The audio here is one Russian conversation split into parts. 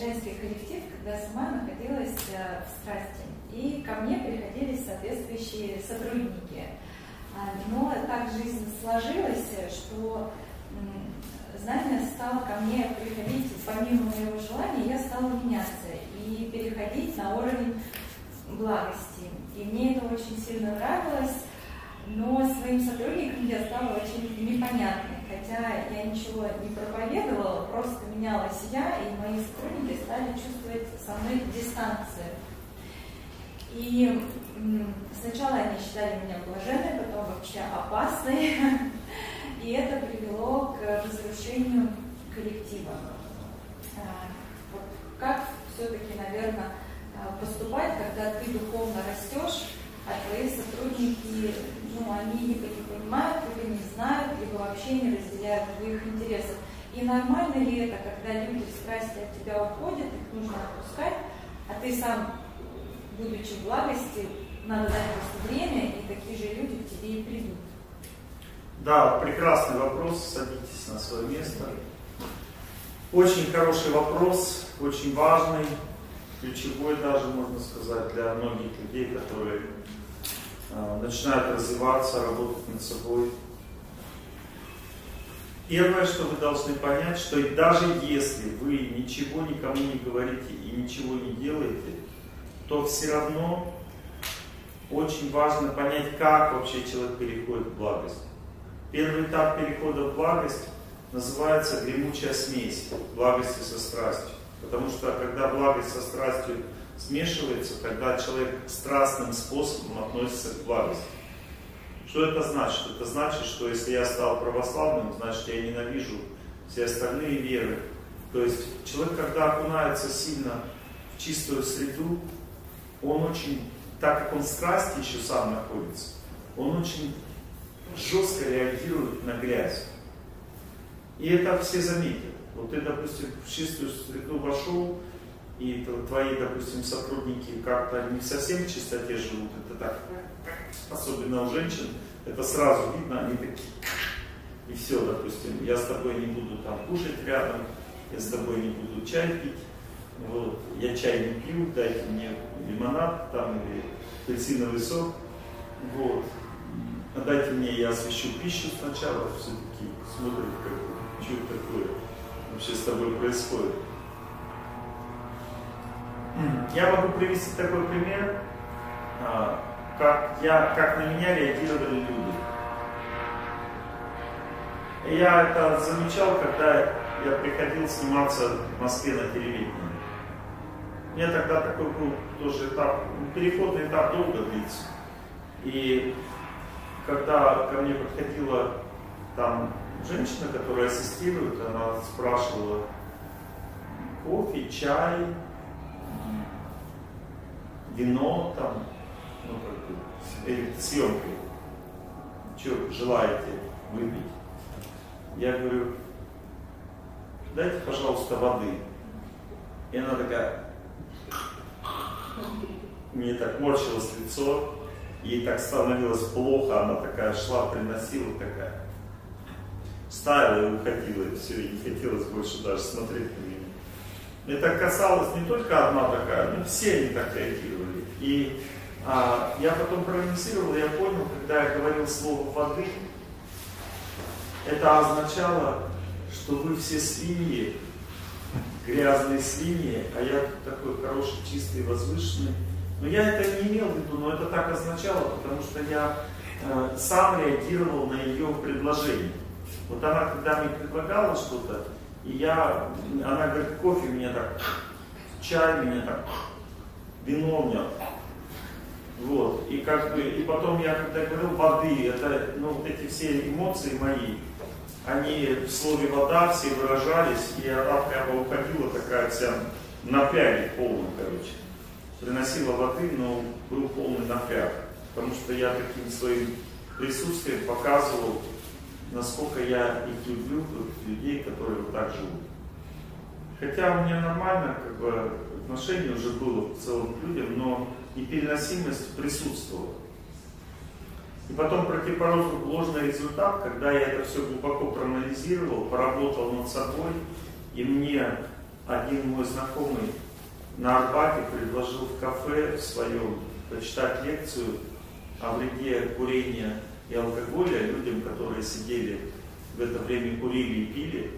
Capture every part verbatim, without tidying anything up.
женский коллектив, когда сама находилась в страсти. И ко мне приходили соответствующие сотрудники. Но так жизнь сложилась, что знание стало ко мне приходить помимо моего желания, я стала меняться и переходить на уровень благости. И мне это очень сильно нравилось, но своим сотрудникам я стала очень непонятной. Хотя я ничего не проповедовала, просто менялась я, и мои сотрудники стали чувствовать со мной дистанцию. И сначала они считали меня блаженной, потом вообще опасной, и это привело к разрушению коллектива. Вот как все-таки, наверное, поступать, когда ты духовно растешь, а твои сотрудники, ну, они либо не понимают, либо не знают, либо вообще не разделяют твоих интересов. И нормально ли это, когда люди в страсти от тебя уходят, их нужно отпускать, а ты сам, будучи в благости, надо дать просто время, и такие же люди к тебе и придут. Да, прекрасный вопрос, садитесь на свое место. Очень хороший вопрос, очень важный, ключевой даже, можно сказать, для многих людей, которые э, начинают развиваться, работать над собой. Первое, что вы должны понять, что даже если вы ничего никому не говорите и ничего не делаете, то все равно очень важно понять, как вообще человек переходит в благость. Первый этап перехода в благость называется гремучая смесь благости со страстью. Потому что когда благость со страстью смешивается, тогда человек страстным способом относится к благости. Что это значит? Это значит, что если я стал православным, значит я ненавижу все остальные веры. То есть человек, когда окунается сильно в чистую среду, он очень, так как он в страсти еще сам находится, он очень жестко реагирует на грязь. И это все заметят. Вот ты, допустим, в чистую среду вошел, и твои, допустим, сотрудники как-то не совсем в чистоте живут, это так, особенно у женщин, это сразу видно, они такие, и все, допустим, я с тобой не буду там кушать рядом, я с тобой не буду чай пить, вот, я чай не пью, дайте мне лимонад там или апельсиновый сок, вот, а дайте мне, я освещу пищу сначала, все-таки смотрят, как, что это такое вообще с тобой происходит. Я могу привести такой пример, как, я, как на меня реагировали люди. Я это замечал, когда я приходил сниматься в Москве на телевидении. У меня тогда такой был тоже этап, переходный этап долго длится. И когда ко мне подходила там женщина, которая ассистирует, она спрашивала: кофе, чай, вино там, ну как бы, перед съемкой, что желаете выпить? Я говорю: дайте, пожалуйста, воды. И она такая, мне так морщилось лицо, ей так становилось плохо, она такая шла, приносила такая, ставила и уходила, и все, и не хотелось больше даже смотреть на меня. Это касалось не только одна такая, но все они так реагировали. И а, я потом проанализировал, я понял, когда я говорил слово воды, это означало, что вы все свиньи, грязные свиньи, а я тут такой хороший, чистый, возвышенный. Но я это не имел в виду, но это так означало, потому что я э, сам реагировал на ее предложение. Вот она, когда мне предлагала что-то, и я, она говорит, кофе меня так, чай меня так, вино меня, вот, и как бы, и потом я, когда говорил воды, это, ну, вот эти все эмоции мои, они в слове вода все выражались, и она прямо уходила такая вся напряги полный, короче. Приносила воды, но был полный напряг, потому что я таким своим присутствием показывал, насколько я их люблю, людей, которые вот так живут. Хотя у меня нормально, как бы, отношение уже было в целом к людям, но непереносимость присутствовала. И потом противоположный результат, когда я это все глубоко проанализировал, поработал над собой, и мне один мой знакомый на Арбате предложил в кафе в своем почитать лекцию о вреде курения и алкоголя людям, которые сидели в это время, курили и пили,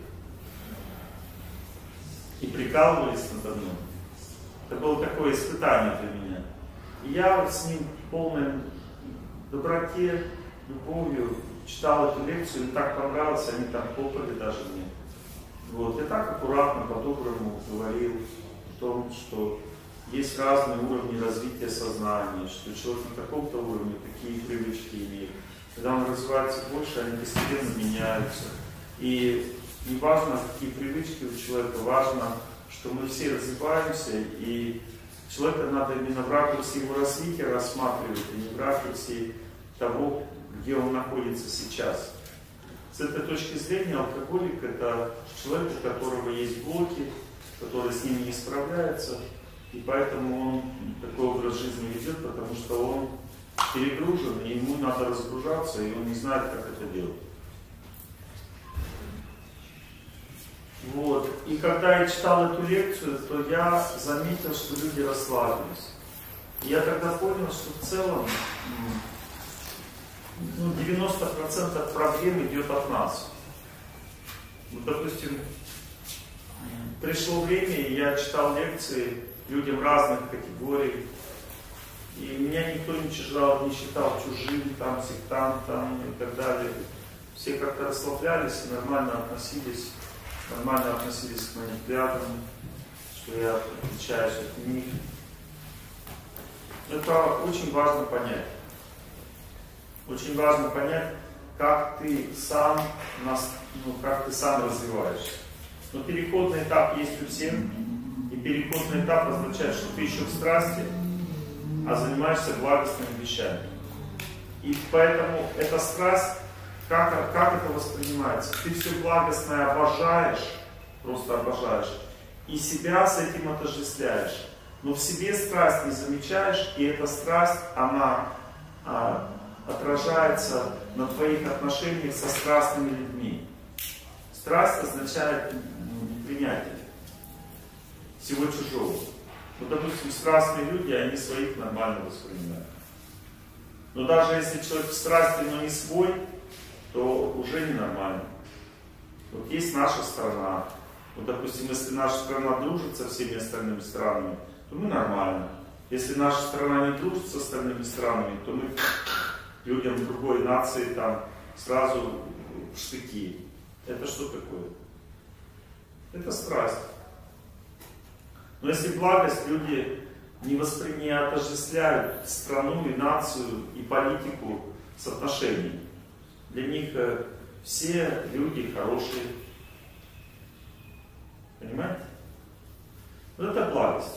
и прикалывались надо мной. Это было такое испытание для меня. И я вот с ним в полной доброте, любовью читал эту лекцию, им так понравилось, они там хлопали даже мне. Вот. И так аккуратно, по-доброму говорил о том, что есть разные уровни развития сознания, что человек на таком-то уровне такие привычки имеет. Когда он развивается больше, они постепенно меняются. И не важно, какие привычки у человека, важно, что мы все развиваемся, и человека надо именно в ракурсе его развития рассматривать, а не в ракурсе того, где он находится сейчас. С этой точки зрения алкоголик — это человек, у которого есть блоки, который с ними не справляется, и поэтому он такой образ жизни ведет, потому что он перегружен, и ему надо разгружаться, и он не знает, как это делать. Вот. И когда я читал эту лекцию, то я заметил, что люди расслабились. И я тогда понял, что в целом ну, девяносто процентов проблем идет от нас. Вот, допустим, пришло время, и я читал лекции людям разных категорий, и меня никто не чужал, не считал чужим, там, сектантом и так далее. Все как-то расслаблялись и нормально относились, нормально относились к моим взглядам, что я отличаюсь от них. Это очень важно понять. Очень важно понять, как ты сам, ну, как ты сам развиваешься. Но переходный этап есть у всех, и переходный этап означает, что ты еще в страсти, а занимаешься благостными вещами. И поэтому эта страсть, как, как это воспринимается? Ты все благостное обожаешь, просто обожаешь, и себя с этим отождествляешь. Но в себе страсть не замечаешь, и эта страсть, она а, отражается на твоих отношениях со страстными людьми. Страсть означает принятие всего чужого. Вот, допустим, страстные люди, они своих нормально воспринимают. Но даже если человек в страсти, но не свой, то уже ненормально. Вот есть наша страна. Вот, допустим, если наша страна дружит со всеми остальными странами, то мы нормально. Если наша страна не дружит с остальными странами, то мы людям другой нации там сразу в штыки. Это что такое? Это страсть. Но если благость, люди не воспри... не отождествляют страну и нацию и политику с отношениями. Для них э, все люди хорошие. Понимаете? Вот это благость.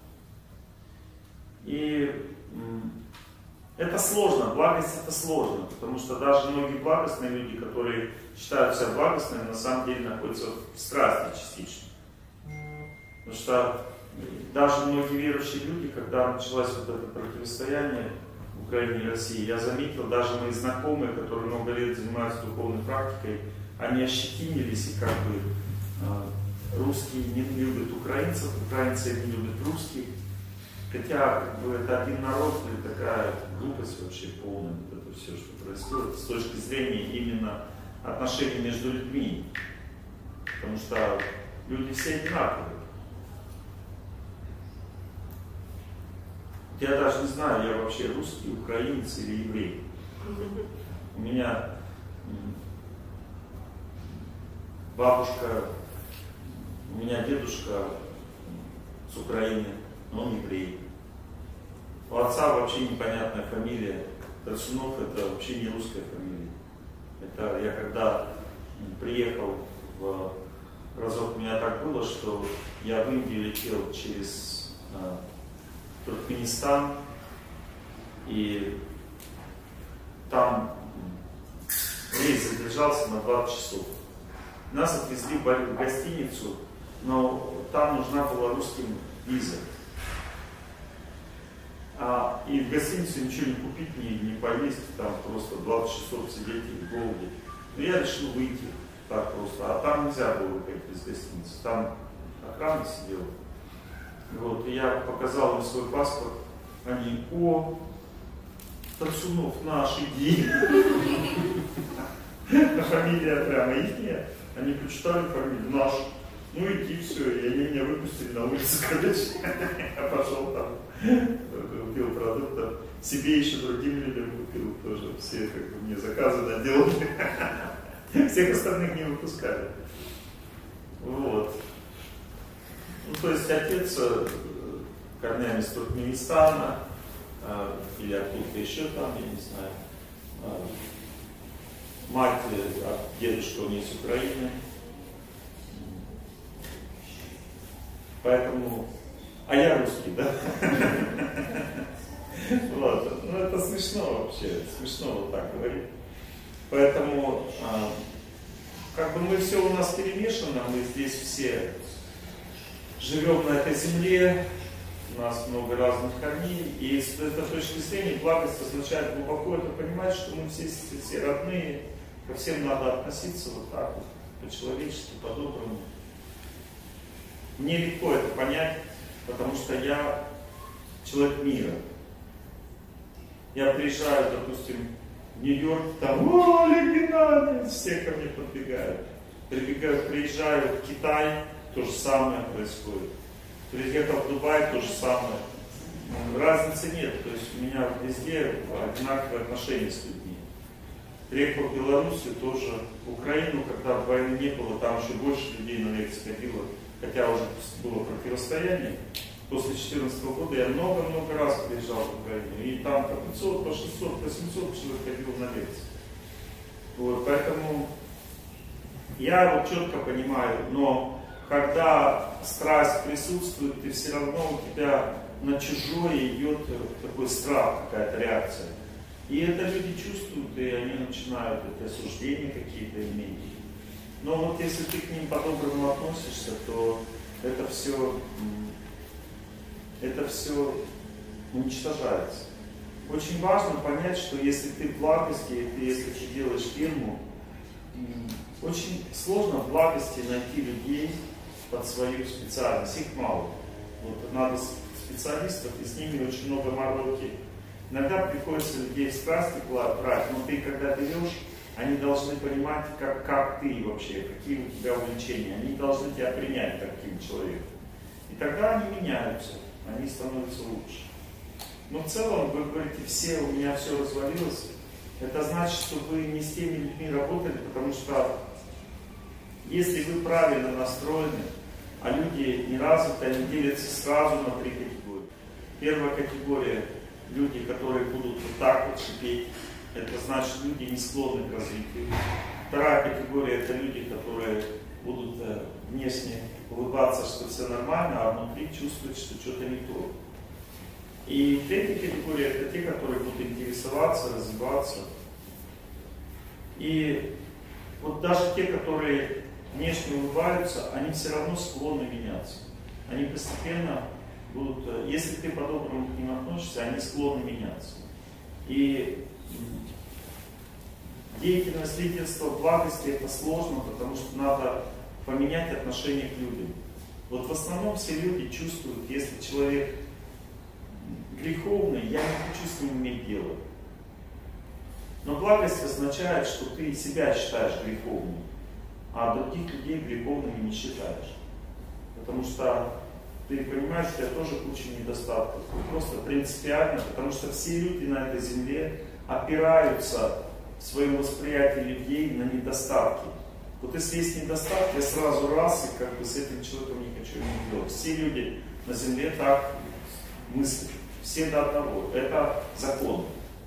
И м, это сложно, благость это сложно, потому что даже многие благостные люди, которые считают себя благостными, на самом деле находятся в страсти частично. Потому что даже многие верующие люди, когда началось вот это противостояние в Украине и России, я заметил, даже мои знакомые, которые много лет занимаются духовной практикой, они ощетинились, и как бы э, русские не любят украинцев, украинцы не любят русских. Хотя как бы, это один народ, и такая глупость вообще полная, вот это все, что происходит, с точки зрения именно отношений между людьми. Потому что люди все одинаковые. Я даже не знаю, я вообще русский, украинец или еврей. У меня бабушка, у меня дедушка с Украины, но он еврей. У отца вообще непонятная фамилия. Тарсунов — это вообще не русская фамилия. Это я когда приехал в разок, у меня так было, что я в Индию летел через Туркменистан, и там рейс задержался на двадцать часов. Нас отвезли в гостиницу, но там нужна была русским виза. А, и в гостиницу ничего не купить, не, не поесть, там просто двадцать часов сидеть и в голоде. Но я решил выйти так просто, а там нельзя было выходить из гостиницы. Там охрана сидела. Вот, и я показал им свой паспорт. Они: о, Тарсунов наш, иди. Фамилия прямо ихняя. Они прочитали фамилию: наш. Ну иди, все. И они меня выпустили на улицу, короче. Я пошел там, купил продуктов. Себе еще другим людям купил тоже. Все как бы мне заказы наделали. Всех остальных не выпускали. Вот. Ну, то есть отец корнями с Туркменистана, э, или откуда-то еще там, я не знаю. Э, мать, э, дедушка у нее с Украины. Поэтому... А я русский, да? Вот. Ну это смешно вообще, смешно вот так говорить. Поэтому, э, как бы мы все у нас перемешано, мы здесь все живем на этой земле, у нас много разных корней, и с этой точки зрения благость означает глубоко это понимать, что мы все, все родные, ко всем надо относиться вот так вот, по-человечески, по-доброму. Мне легко это понять, потому что я человек мира. Я приезжаю, допустим, в Нью-Йорк, там: о, Олег Геннадьевич, все ко мне подбегают. Прибегаю, приезжаю в Китай, то же самое происходит. Приехал в Дубай, то же самое. Разницы нет, то есть у меня везде одинаковые отношения с людьми. Приехал в Белоруссию, тоже в Украину, когда войны не было, там еще больше людей на лекции ходило, хотя уже было противостояние. После две тысячи четырнадцатого года я много-много раз приезжал в Украину, и там по пятьсот, по шестьсот, по семьсот человек ходил на лекции. Вот, поэтому я вот четко понимаю, но когда страсть присутствует, ты все равно у тебя на чужое идет такой страх, какая-то реакция. И это люди чувствуют, и они начинают это осуждения какие-то иметь. Но вот если ты к ним по-доброму относишься, то это все, это все уничтожается. Очень важно понять, что если ты в благости, ты, если ты делаешь фирму, очень сложно в благости найти людей под свою специальность. Их мало. Вот надо специалистов, и с ними очень много мороки. Иногда приходится людей в страсти брать, но ты, когда берешь, они должны понимать, как, как ты вообще, какие у тебя увлечения. Они должны тебя принять таким человеком. И тогда они меняются, они становятся лучше. Но в целом, вы говорите, все, у меня все развалилось. Это значит, что вы не с теми людьми работали, потому что если вы правильно настроены, а люди не развиты, они делятся сразу на три категории. Первая категория – люди, которые будут вот так вот шипеть. Это значит, люди не склонны к развитию. Вторая категория – это люди, которые будут внешне улыбаться, что все нормально, а внутри чувствуют, что что-то не то. И третья категория – это те, которые будут интересоваться, развиваться. И вот даже те, которые внешне улыбаются, они все равно склонны меняться. Они постепенно будут, если ты по-доброму к ним относишься, они склонны меняться. И деятельность лидерства в благости это сложно, потому что надо поменять отношение к людям. Вот в основном все люди чувствуют, если человек греховный, я не хочу с ним иметь дело. Но благость означает, что ты себя считаешь греховным, а других людей греховными не считаешь. Потому что ты понимаешь, что у тебя тоже куча недостатков. Просто принципиально, потому что все люди на этой земле опираются в своем восприятии людей на недостатки. Вот если есть недостатки, я сразу раз и как бы с этим человеком не хочу иметь дело. Все люди на земле так мыслят. Все до одного. Это закон.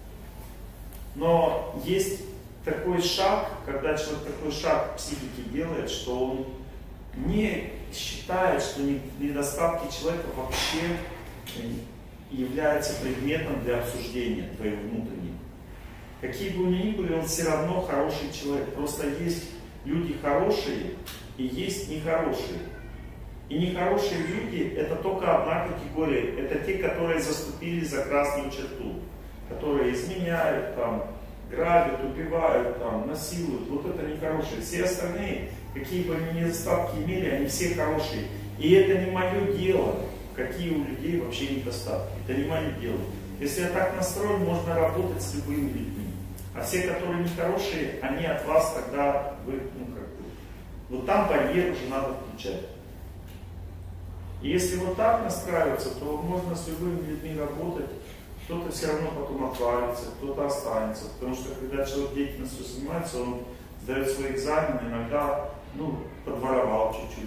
Но есть такой шаг, когда человек такой шаг в психике делает, что он не считает, что недостатки человека вообще являются предметом для обсуждения твоего внутреннего. Какие бы у него ни были, он все равно хороший человек. Просто есть люди хорошие и есть нехорошие. И нехорошие люди это только одна категория. Это те, которые заступили за красную черту. Которые изменяют, там, грабят, убивают, там, насилуют. Вот это нехорошие. Все остальные, какие бы они недостатки имели, они все хорошие. И это не мое дело, какие у людей вообще недостатки. Это не мое дело. Если я так настроен, можно работать с любыми людьми. А все, которые нехорошие, они от вас тогда, вы, ну как бы, вот там барьер уже надо включать. И если вот так настраиваться, то можно с любыми людьми работать. Кто-то все равно потом отвалится, кто-то останется. Потому что когда человек деятельностью занимается, он сдает свои экзамены, иногда, ну, подворовал чуть-чуть.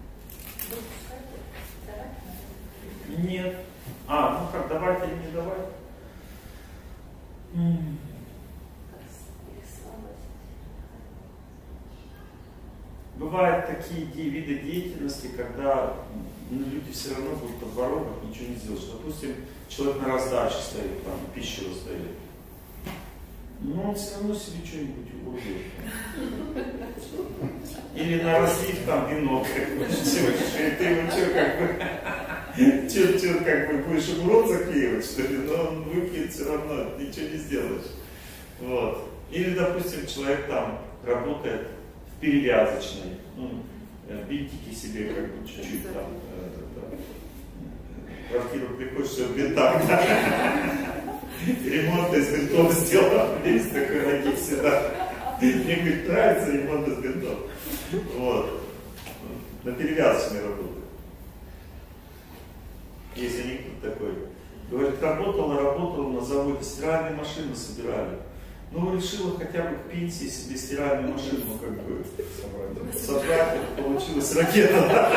Нет. А, ну как, давайте или не давать? Бывают такие виды деятельности, когда ну, люди все равно будут подворовывать, ничего не сделать. Допустим, человек на раздаче стоит, там, пищу раздает. Но он все равно себе что-нибудь урвет. Или на разлив там вино как-нибудь. Ты ему что, как бы, что, что, как бы будешь ему рот заклеивать, что ли? Но он выпьет все равно, ничего не сделаешь. Вот. Или, допустим, человек там работает в перевязочной, ну, бинтики себе как бы чуть-чуть там, э, да. Квартиру приходишь, все в бинтах, да. Ремонт из бинтов сделал, есть такой ноги всегда. Мне, говорит, нравится ремонт из бинтов. Вот. На перевязочной работает. Есть анекдот такой. Говорит, работала, работала на заводе, стиральные машины собирали. Ну, решила хотя бы к пенсии себе стиральную машину как бы собрать, получилась ракета.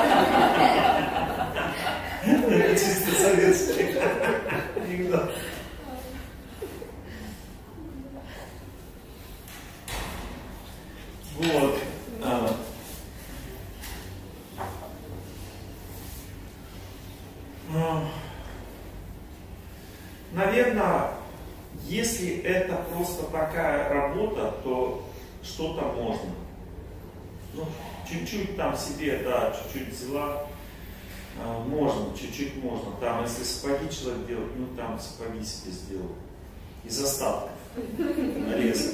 Чисто советский анекдот. Вот. А. Ну, наверное, если это просто такая работа, то что-то можно. Ну, чуть-чуть там себе, да, чуть-чуть взяла, а, можно, чуть-чуть можно. Там, если сапоги человек делает, ну там сапоги себе сделал. Из остатков нарезок.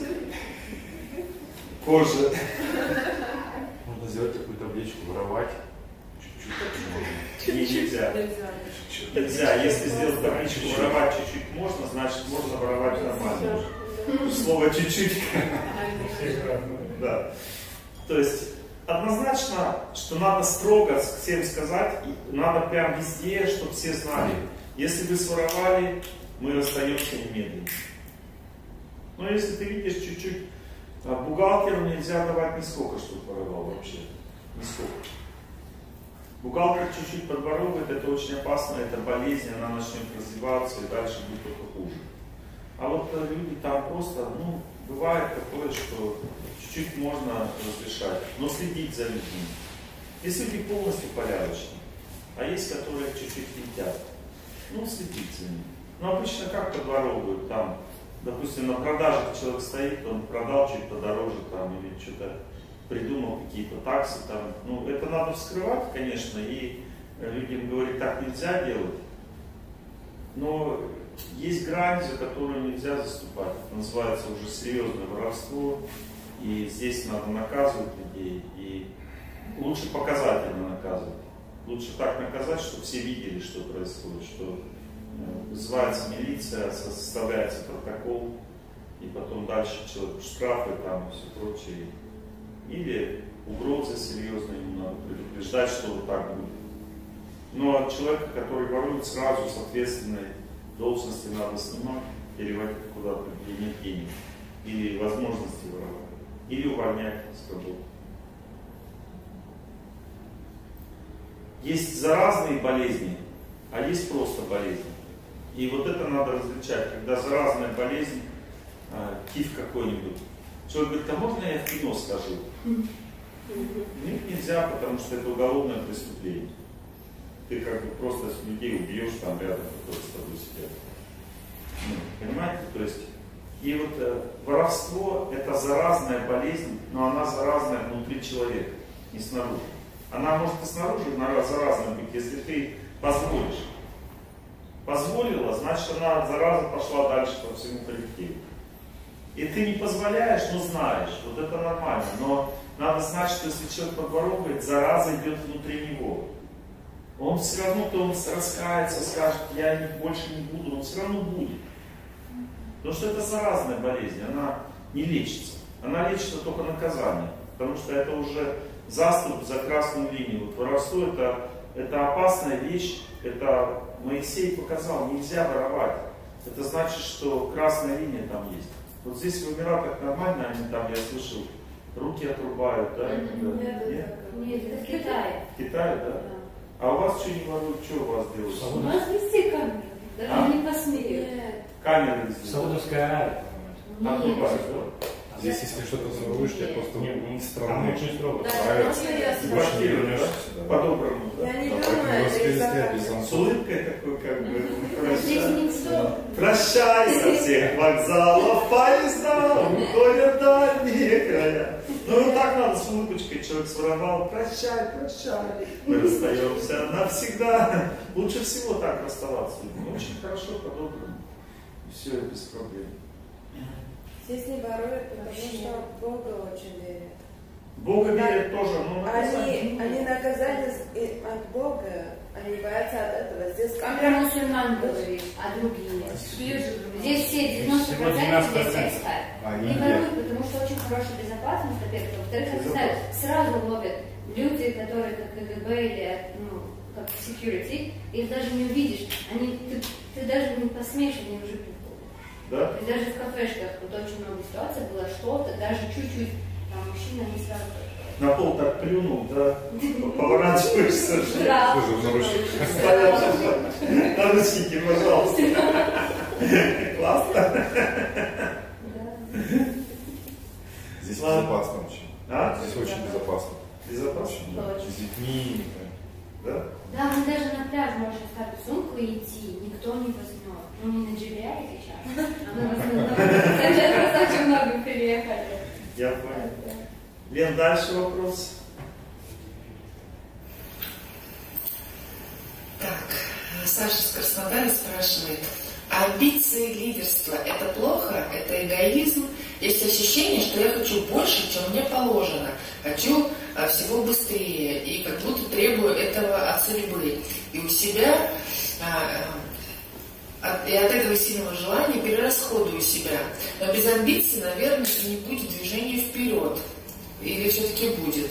Кожа. Можно сделать такую табличку, воровать. Чуть-чуть. Не, нельзя. Нельзя. Если сделать табличку воровать чуть-чуть можно, значит можно воровать нормально. Слово чуть-чуть. Да. То есть однозначно, что надо строго всем сказать, и надо прям везде, чтобы все знали. Если вы своровали, мы расстаемся немедленно. Но если ты видишь чуть-чуть, бухгалтеру нельзя давать нисколько, чтобы воровал вообще. Нисколько. Бухгалтер чуть-чуть подворовывает, это очень опасно, это болезнь, она начнет развиваться и дальше будет только хуже. А вот люди там просто, ну, бывает такое, что чуть-чуть можно разрешать, но следить за людьми. Есть люди полностью порядочные, а есть, которые чуть-чуть летят. Ну, следить за ними. Ну, обычно как подворовывают там, допустим, на продаже человек стоит, он продал чуть подороже там или что-то придумал какие-то таксы там. Ну, это надо вскрывать, конечно, и людям говорить, так нельзя делать. Но есть грань, за которую нельзя заступать. Это называется уже серьезное воровство. И здесь надо наказывать людей. И лучше показательно наказывать. Лучше так наказать, чтобы все видели, что происходит, что вызывается милиция, составляется протокол, и потом дальше человеку штрафы там и все прочее. Или угрозы серьезные, ему надо предупреждать, что вот так будет. Но человека, который ворует, сразу с ответственной должности надо снимать, переводить куда-то, где нет денег, или возможности воровать, или увольнять с работы. Есть заразные болезни, а есть просто болезни. И вот это надо различать, когда заразная болезнь, э, тиф какой-нибудь. Человек говорит, а можно я в кино скажу? Нет, нельзя, потому что это уголовное преступление. Ты как бы просто людей убьешь там рядом, которые с тобой сидят. Ну, понимаете? То есть, и вот э, воровство это заразная болезнь, но она заразная внутри человека, не снаружи. Она может и снаружи заразная быть, если ты позволишь. Позволила, значит она зараза пошла дальше по всему коллективу. И ты не позволяешь, но знаешь, вот это нормально. Но надо знать, что если человек подворовывает, зараза идет внутри него. Он все равно, то он раскается, скажет, я не, больше не буду, он все равно будет. Потому что это заразная болезнь, она не лечится. Она лечится только наказанием. Потому что это уже заступ за красную линию. Вот воровство это, это опасная вещь. Это Моисей показал, нельзя воровать. Это значит, что красная линия там есть. Вот здесь в Эмиратах нормально, они там, я слышал, руки отрубают, да? Mm-hmm. Нет, нет? Нет, это в Китае. В Китае, да? Да. А у вас что не воруют, что у вас делают? У нас везде камеры, даже А? не посмеют. Камеры В здесь. Саудовской Аравии, по-моему. Отрубают, да? Здесь, если что-то своруешь, тебе просто Нет, не Там страны. очень строго. Да, правильно. просто я И сразу- больше не вернешься Да? сюда. По-доброму, да? Я не А думаю, поэтому это распились из-за без С конца. улыбкой такой, как бы, Здесь прощай. никто. Прощай со всех вокзалов, поезда, уходят дальние края. Ну вот так надо с улыбочкой, человек своровал, прощай, прощай, мы расстаемся навсегда. Лучше всего так расставаться. Очень хорошо, по-доброму. И все, без проблем. Здесь не воруют, потому что Бога очень верят. Бога верят тоже, но Они, они наказали с- от Бога, они боятся от этого. Здесь Про камера. мусульман говорит, а другие нет. Здесь все девяносто Всего процентов двенадцать здесь процентов. экспат. Они Не нет. воруют, потому что очень хорошая безопасность, во-первых. Во-вторых, как знают, сразу ловят люди, которые как КГБ или ну, как security, их даже не увидишь. Они, ты, ты даже не посмеешь, они уже приходят. да? И даже в кафешках вот очень много ситуаций было, что-то, даже чуть-чуть, там мужчина не сразу приходит. На пол так плюнул, да? Поворачиваешься. Да. Тоже в наручниках. Наручники, пожалуйста. Классно. Здесь Ладно. безопасно очень. А? Здесь очень безопасно. Безопасно? Да. Очень. С детьми. Да? Да, мы даже на пляж можешь оставить сумку и идти, никто не возьмет. Ну не на джи би ай сейчас, а на возьмет. Сейчас просто очень много переехали. Я понял. Лен, дальше вопрос. Так, Саша с Краснодара спрашивает, а амбиции лидерства – это плохо, это эгоизм? Есть ощущение, что я хочу больше, чем мне положено, хочу а, всего быстрее, и как будто требую этого от судьбы. И у себя, а, а, от, и от этого сильного желания перерасходую себя. Но без амбиций, наверное, и не будет движения вперед. Или все-таки будет?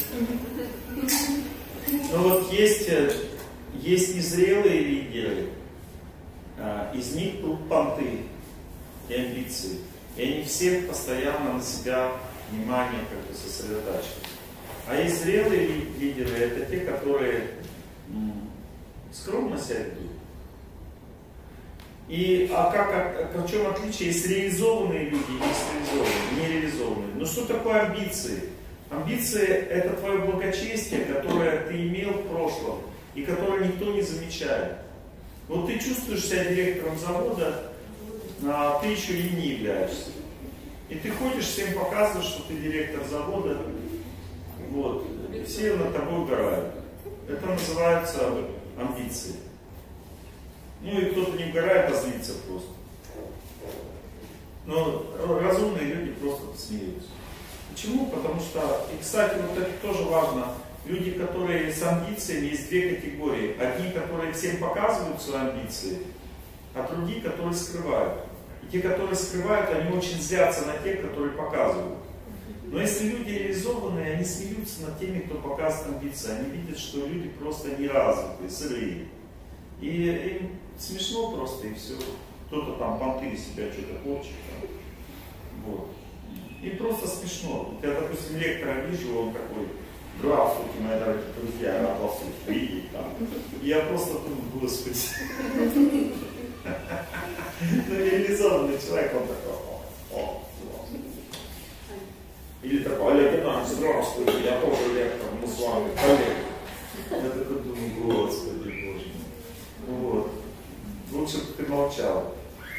Ну вот есть, э, есть незрелые лидеры, а, из них тут понты и амбиции. И они всех постоянно на себя внимание как бы сосредотачивают. А есть зрелые ли- лидеры, это те, которые м, скромно себя ведут. И а как, а, а в чем отличие? Есть реализованные люди, есть реализованные, нереализованные. Ну что такое амбиции? Амбиции – это твое благочестие, которое ты имел в прошлом и которое никто не замечает. Вот ты чувствуешь себя директором завода, а ты еще им не являешься. И ты ходишь, всем показываешь, что ты директор завода, вот, и все над тобой угорают. Это называется амбиции. Ну и кто-то не угорает, а злится просто. Но разумные люди просто смеются. Почему? Потому что, и кстати, вот это тоже важно, люди, которые с амбициями, есть две категории. Одни, которые всем показывают свои амбиции, а другие, которые скрывают. И те, которые скрывают, они очень злятся на тех, которые показывают. Но если люди реализованные, они смеются над теми, кто показывает амбиции. Они видят, что люди просто неразвитые, сырые. И им смешно просто, и все. Кто-то там понты из себя что-то хочет. Там. Вот. И просто смешно. Я, допустим, лектора вижу, он такой, здравствуйте, мои дорогие друзья, рад вас видеть. Там. И я просто думаю, господи. Ну, реализованный человек, он такой, о, или такой, Олег Геннадьевич, здравствуйте, я тоже лектор, мы с вами коллеги. Я такой думаю, господи, боже мой. Вот. Лучше бы ты молчал.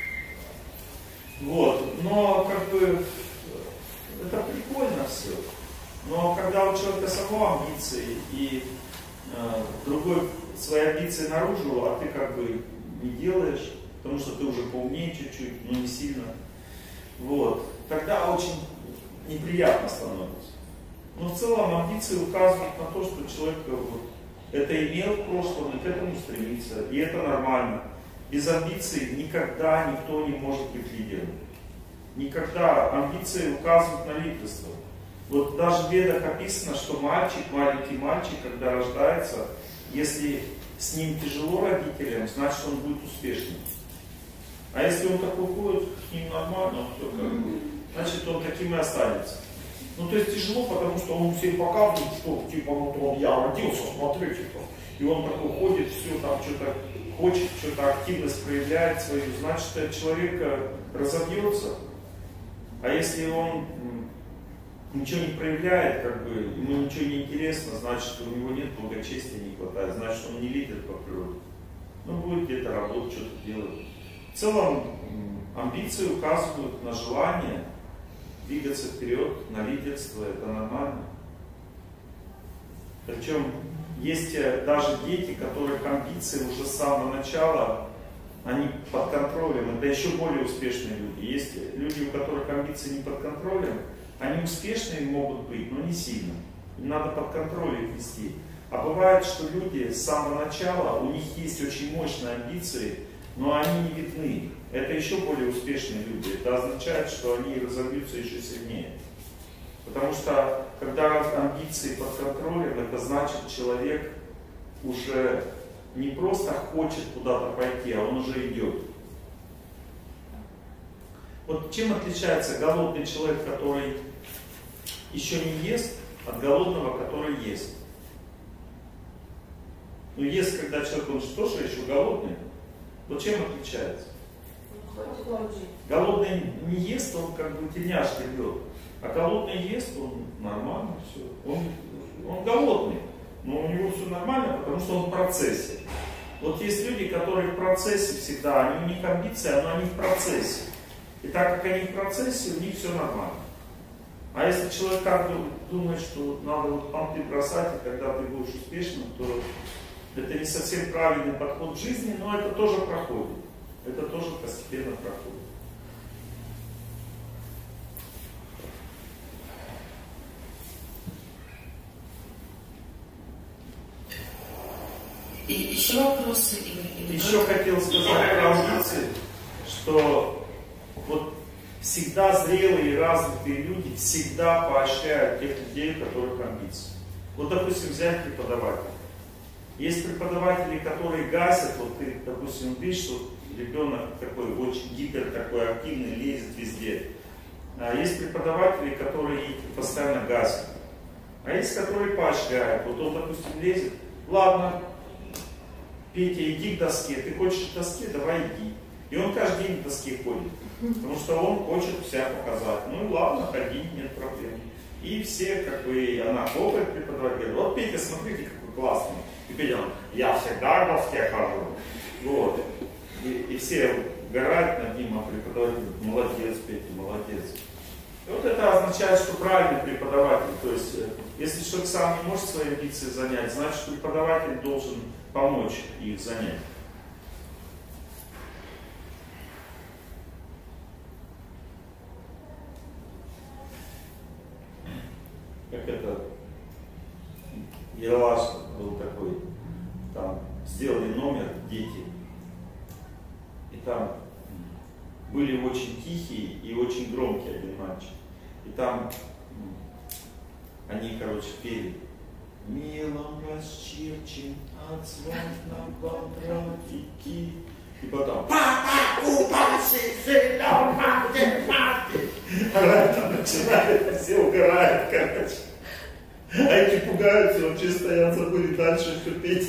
Вот. Но как бы это прикольно все. Но когда у человека само амбиции и э, другой свои амбиции наружу, а ты как бы не делаешь, потому что ты уже поумнее чуть-чуть, но не сильно. Вот. Тогда очень неприятно становится. Но в целом амбиции указывают на то, что человек вот, это имел в прошлом и к этому стремится. И это нормально. Без амбиций никогда никто не может быть лидером. Никогда амбиции указывают на лидерство. Вот даже в Ведах описано, что мальчик, маленький мальчик, когда рождается, если с ним тяжело родителям, значит он будет успешным. А если он такой ходит, с ним нормально, он все как бы, значит он таким и останется. Ну то есть тяжело, потому что он всем показывает, что типа ну я родился, смотрите, типа. И он такой ходит, все там что-то хочет, что-то активность проявляет свою, значит этот человек разобьется. А если он ничего не проявляет, как бы, ему ничего не интересно, значит, у него нет благочестия, не хватает, значит, он не лидер по природе. Ну, будет где-то работать, что-то делать. В целом, амбиции указывают на желание двигаться вперед, на лидерство, это нормально. Причем, есть даже дети, которых амбиции уже с самого начала, они под контролем, это еще более успешные люди. Есть люди, у которых амбиции не под контролем, они успешные могут быть, но не сильно. Им надо под контроль их вести. А бывает, что люди с самого начала, у них есть очень мощные амбиции, но они не видны. Это еще более успешные люди. Это означает, что они разовьются еще сильнее. Потому что, когда амбиции под контролем, это значит, человек уже не просто хочет куда-то пойти, а он уже идет. Вот чем отличается голодный человек, который еще не ест, от голодного, который ест? Ну, ест, когда человек, он же тоже еще голодный. Вот чем отличается? Голодный не ест, он как бы тельняшки идет. А голодный ест, он нормально все. Он, он голодный, но у него все нормально, потому что он в процессе. Вот есть люди, которые в процессе всегда, они, у них амбиции, но они в процессе. И так как они в процессе, у них все нормально. А если человек так думает, что надо вот понты бросать, и когда ты будешь успешным, то это не совсем правильный подход к жизни, но это тоже проходит. Это тоже постепенно проходит. И еще вопросы? Или, или еще хотел сказать про амбиции, что вот всегда зрелые и развитые люди всегда поощряют тех людей, у которых амбиции. Вот, допустим, взять преподавателя. Есть преподаватели, которые гасят, вот ты, допустим, видишь, что ребенок такой очень гипер, такой активный, лезет везде. А есть преподаватели, которые постоянно гасят. А есть, которые поощряют. Вот он, допустим, лезет, ладно, Петя, иди к доске, ты хочешь к доске, давай иди. И он каждый день к доске ходит, потому что он хочет себя показать. Ну и ладно, ходи, нет проблем. И все, как бы, она хлопает преподаватель, говорит, вот Петя, смотрите, какой классный. И Петя, я всегда к доске хожу. Вот. И, и все горают над ним, а преподаватель говорит, молодец, Петя, молодец. И вот это означает, что правильный преподаватель, то есть, если человек сам не может свои амбиции занять, значит, преподаватель должен помочь их занять. Как это, Ералаш был такой, там сделали номер дети, и там были очень тихие и очень громкие один мальчик. И там они, короче, пели. Мелом расчерчен от звон на квадратики. И потом папа, упаси, сынок, мать, мать. Орать там начинает, все угорают, короче. А эти пугаются, вообще стоят, забыли дальше что петь.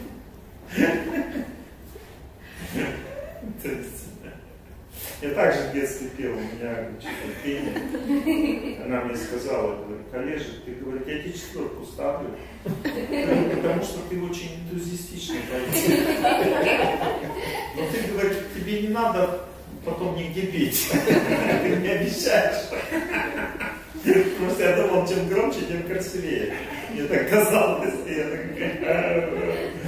Я также в детстве пел, у меня что-то пение. Она мне сказала, говорит, коллежик, ты, говорит, я тебе четверку ставлю, потому что ты очень энтузиастичный поэт. Но ты, говорит, тебе не надо потом нигде петь. Ты мне обещаешь. Просто я думал, чем громче, тем красивее. Мне так казалось, я так...